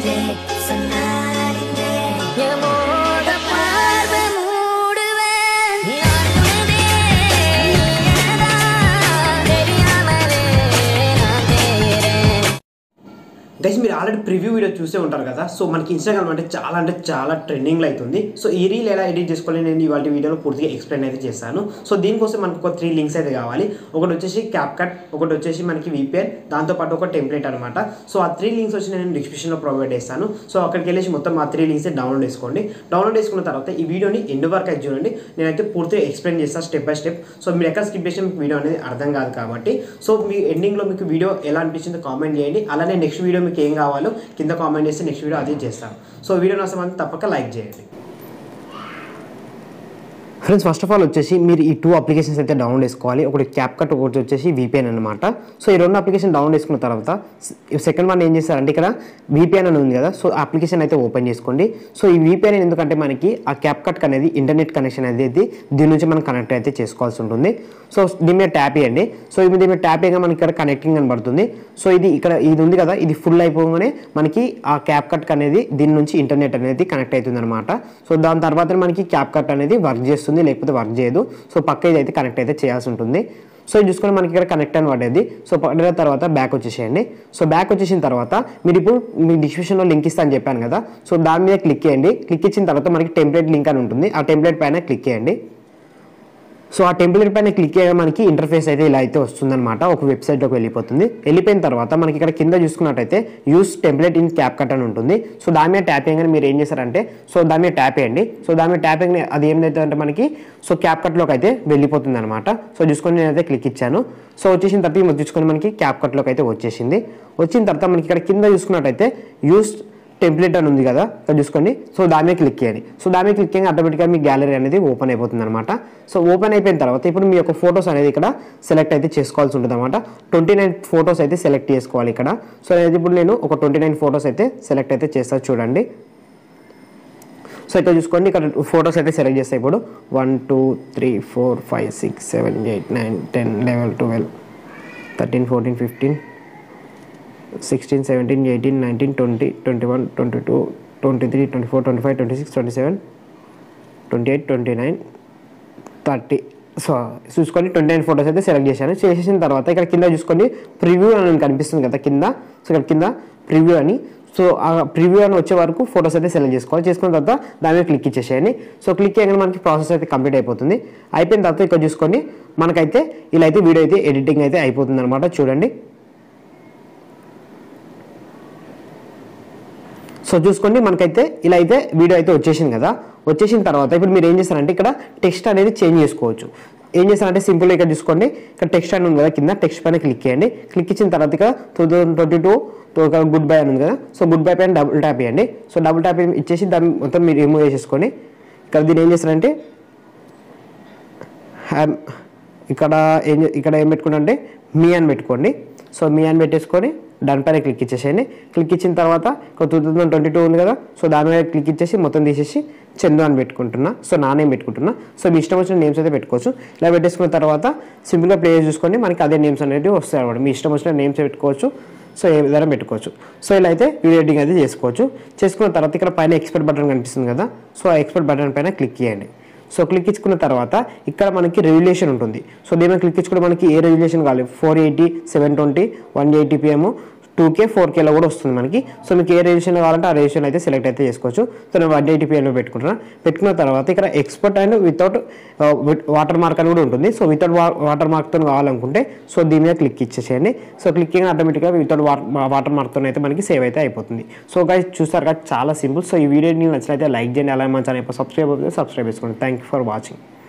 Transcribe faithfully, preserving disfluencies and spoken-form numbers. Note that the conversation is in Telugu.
గైస్ మీరు ఆల్రెడీ ప్రివ్యూ వీడియో చూసే ఉంటారు కదా. సో మనకి ఇన్స్టాగ్రామ్ అంటే చాలా అంటే చాలా ట్రెండింగ్లో అవుతుంది. సో ఈ రీల్ ఎలా ఎడిట్ చేసుకోవాలి నేను ఇవాళ వీడియోలో పూర్తిగా ఎక్స్ప్లెయిన్ అయితే చేస్తాను. సో దీనికోసం మనకు ఒక త్రీ లింక్స్ అయితే కావాలి. ఒకటి వచ్చేసి క్యాప్కట్, ఒకటి వచ్చేసి మనకి విపిఎన్, దాంతోపాటు ఒక టెంప్లెట్ అనమాట. సో ఆ త్రీ లింక్స్ వచ్చి నేను డిస్క్రిప్షన్లో ప్రొవైడ్ చేస్తాను. సో అక్కడికి వెళ్ళేసి మొత్తం ఆ త్రీ లింక్స్ డౌన్లోడ్ చేసుకోండి. డౌన్లోడ్ చేసుకున్న తర్వాత ఈ వీడియోని ఎండ్ వరకు అయితే చూడండి. నేనైతే పూర్తిగా ఎక్స్ప్లెయిన్ చేస్తాను స్టెప్ బై స్టెప్. సో మీరు ఎక్కడ స్కిప్ చేసిన మీకు వీడియో అనేది అర్థం కాదు కాబట్టి సో మీ ఎండింగ్లో మీకు వీడియో ఎలా అనిపించిందో కామెంట్ చేయండి. అలానే నెక్స్ట్ వీడియో మీకు ఏం కావాలో కింద కామెంట్ చేస్తే నెక్స్ట్ వీడియో అదే చేస్తాను. సో వీడియో నచ్చకపోతే తప్పక లైక్ చేయండి. ఫ్రెండ్స్ ఫస్ట్ ఆఫ్ ఆల్ వచ్చేసి మీరు ఈ టూ అప్లికేషన్స్ అయితే డౌన్లోడ్ చేసుకోవాలి. ఒకటి క్యాప్కట్, ఒకటి వచ్చేసి విపిఎన్ అనమాట. సో ఈ రెండు అప్లికేషన్ డౌన్లోడ్ చేసుకున్న తర్వాత సెకండ్ వన్ ఏం చేస్తారంటే ఇక్కడ విపిఎన్ అని ఉంది కదా. సో అప్లికేషన్ అయితే ఓపెన్ చేసుకోండి. సో ఈ విపిఎన్ ఎందుకంటే మనకి ఆ క్యాప్కట్ అనేది ఇంటర్నెట్ కనెక్షన్ అనేది దీని నుంచి మనం కనెక్ట్ అయితే చేసుకోవాల్సి ఉంటుంది. సో దీని మీద ట్యాప్ చేయండి. సో ఇది దీని మీద ట్యాప్ చేయగా మనకి ఇక్కడ కనెక్టింగ్ అని పడుతుంది. సో ఇది ఇక్కడ ఇది ఉంది కదా, ఇది ఫుల్ అయిపోగానే మనకి ఆ క్యాప్కట్ అనేది దీని నుంచి ఇంటర్నెట్ అనేది కనెక్ట్ అవుతుంది అనమాట. సో దాని తర్వాత మనకి క్యాప్కట్ అనేది వర్క్ చేస్తుంది, లేకపోతే వర్క్ చేయదు. సో పక్క ఇది అయితే కనెక్ట్ అయితే చేయాల్సి ఉంటుంది. సో ఇది చూసుకొని మనకి ఇక్కడ కనెక్ట్ అని పడేది. సో పడిన తర్వాత బ్యాక్ వచ్చేసేయండి. సో బ్యాక్ వచ్చేసిన తర్వాత మీరు ఇప్పుడు మీ డిస్క్రిప్షన్లో లింక్ ఇస్తా అని చెప్పాను కదా. సో దాని మీద క్లిక్ చేయండి. క్లిక్ ఇచ్చిన తర్వాత మనకి టెంప్లెట్ లింక్ అని ఉంటుంది. ఆ టెంప్లెట్ పైన క్లిక్ చేయండి. సో ఆ టెంప్లెట్ పైన క్లిక్ చేయగా మనకి ఇంటర్ఫేస్ అయితే ఇలా అయితే వస్తుందన్నమాట. ఒక వెబ్సైట్లోకి వెళ్ళిపోతుంది. వెళ్ళిపోయిన తర్వాత మనకి ఇక్కడ కింద చూసుకున్నట్టయితే యూస్ టెంప్లెట్ ఇన్ క్యాప్కట్ అని ఉంటుంది. సో దాని మీద ట్యాప్ చేయగానే మీరు ఏం చేస్తారంటే సో దాని మీద ట్యాప్ చేయండి. సో దాని మీద ట్యాప్ చేయగానే అది ఏమైతే అంటే మనకి సో క్యాప్కట్లోకి అయితే వెళ్ళిపోతుంది అనమాట. సో చూసుకొని నేనైతే క్లిక్ ఇచ్చాను. సో వచ్చేసిన తర్వాత చూసుకొని మనకి క్యాప్కట్లోకి అయితే వచ్చేసింది. వచ్చిన తర్వాత మనకి ఇక్కడ కింద చూసుకున్నట్టయితే యూస్ టెంప్లెట్ అని ఉంది కదా, ఇక్కడ చూసుకోండి. సో దాని మీద క్లిక్ చేయండి. సో దాని మీద క్లిక్ చేయగా ఆటోమేటిక్గా మీ గ్యాలరీ అనేది ఓపెన్ అయిపోతుంది అనమాట. సో ఓపెన్ అయిపోయిన తర్వాత ఇప్పుడు మీ యొక్క ఫొటోస్ అనేది ఇక్కడ సెలెక్ట్ అయితే చేసుకోవాల్సి ఉంటుంది అనమాట. ట్వంటీ నైన్ ఫొటోస్ అయితే సెలెక్ట్ చేసుకోవాలి ఇక్కడ. సో అనేది ఇప్పుడు నేను ఒక ట్వంటీ నైన్ ఫొటోస్ అయితే సెలెక్ట్ అయితే చేస్తాను చూడండి. సో ఇక్కడ చూసుకోండి, ఇక్కడ ఫొటోస్ అయితే సెలెక్ట్ చేస్తాయి. ఇప్పుడు one two three four five six seven eight nine ten eleven twelve thirteen fourteen fifteen sixteen seventeen eighteen nineteen twenty twenty one twenty two twenty three twenty four twenty five twenty six twenty seven twenty eight twenty nine thirty. So చూసుకొని ట్వంటీ నైన్ ఫొటోస్ అయితే సెలెక్ట్ చేశాను. చేసిన తర్వాత ఇక్కడ కింద చూసుకొని ప్రివ్యూ అని కనిపిస్తుంది కదా కింద. సో ఇక్కడ కింద ప్రివ్యూ అని, సో ఆ ప్రివ్యూ అని వచ్చే వరకు ఫొటోస్ అయితే సెలెక్ట్ చేసుకోవాలి. చేసుకున్న తర్వాత దాని మీద క్లిక్ ఇచ్చేసేయండి. సో క్లిక్ చేయగానే మనకి ప్రాసెస్ అయితే కంప్లీట్ అయిపోతుంది. అయిపోయిన తర్వాత ఇక్కడ చూసుకొని మనకైతే ఇలా అయితే వీడియో అయితే ఎడిటింగ్ అయితే అయిపోతుంది అనమాట. చూడండి. సో చూసుకోండి మనకైతే ఇలా అయితే వీడియో అయితే వచ్చేసింది కదా. వచ్చేసిన తర్వాత ఇప్పుడు మీరు ఏం చేస్తారంటే ఇక్కడ టెక్స్ట్ అనేది చేంజ్ చేసుకోవచ్చు. ఏం చేస్తారంటే సింపుల్గా ఇక్కడ చూసుకోండి, ఇక్కడ టెక్స్ట్ అని ఉంది కదా కింద, టెక్స్ట్ పైన క్లిక్ చేయండి. క్లిక్ ఇచ్చిన తర్వాత ఇక్కడ two thousand twenty two good bye అని ఉంది కదా. సో గుడ్ బై పైన డబుల్ ట్యాప్ చేయండి. సో డబుల్ ట్యాప్ ఇచ్చేసి దాన్ని మొత్తం మీరు రిమూవ్ చేసేసుకోండి. ఇక్కడ దీన్ని ఏం చేస్తారంటే ఇక్కడ ఏం ఇక్కడ ఏం పెట్టుకోండి మీ అని పెట్టుకోండి. సో మీ అని పెట్టేసుకొని దానిపైన క్లిక్ ఇచ్చేసేయండి. క్లిక్ ఇచ్చిన తర్వాత ఒక టూ థౌసండ్ ట్వంటీ టూ ఉంది కదా. సో దాని మీద క్లిక్ ఇచ్చేసి మొత్తం తీసేసి చందు అని పెట్టుకుంటున్నా. సో నా నేమ్ పెట్టుకుంటున్నా. సో మీ ఇష్టం వచ్చిన నేమ్స్ అయితే పెట్టుకోవచ్చు. ఇలా పెట్టేసుకున్న తర్వాత సింపుల్గా ప్లే చూసుకొని మనకి అదే నేమ్స్ అనేది వస్తాయి అన్నమాట. మీ ఇష్టం వచ్చిన నేమ్స్ పెట్టుకోవచ్చు. సో ఏ విధంగా పెట్టుకోవచ్చు. సో ఇలా అయితే వీడియో ఎడిటింగ్ అయితే చేసుకోవచ్చు. చేసుకున్న తర్వాత ఇక్కడ పైన ఎక్స్పోర్ట్ బటన్ కనిపిస్తుంది కదా. సో ఆ ఎక్స్పోర్ట్ బటన్ పైన క్లిక్ చేయండి. సో క్లిక్ ఇచ్చుకున్న తర్వాత ఇక్కడ మనకి రెగ్యులేషన్ ఉంటుంది. సో దీని మీద క్లిక్ ఇచ్చుకుంటే మనకి ఏ రెగ్యులేషన్ కావాలి, four eighty seven twenty one eighty PM two K four కేలో కూడా వస్తుంది మనకి. సో మీకు ఏ రెగ్యులేషన్ కావాలంటే ఆ రెగ్యులేషన్ అయితే సెలెక్ట్ అయితే చేసుకోవచ్చు. సో నేను వన్ ఎయిటీ పిఎంలో పెట్టుకుంటున్నాను. పెట్టుకున్న తర్వాత ఇక్కడ export and without water mark అని కూడా ఉంటుంది. సో వితౌట్ వాటర్ మార్క్తో కావాలనుకుంటే సో దీని మీద క్లిక్ ఇచ్చేసేయండి. సో క్లిక్ చేయగా ఆటోమేటిక్గా వితౌట్ వాటర్ మార్క్తో అయితే మనకి సేవ్ అయితే అయిపోతుంది. సో గైస్ చూస్తారు కదా చాలా సింపుల్. సో ఈ వీడియో మీకు నచ్చినైతే లైక్ చేయండి. అలాగే మన ఛానల్ సబ్స్క్రైబ్ అవుతుంది, సబ్స్క్రైబ్ చేసుకోండి. Thank you for watching.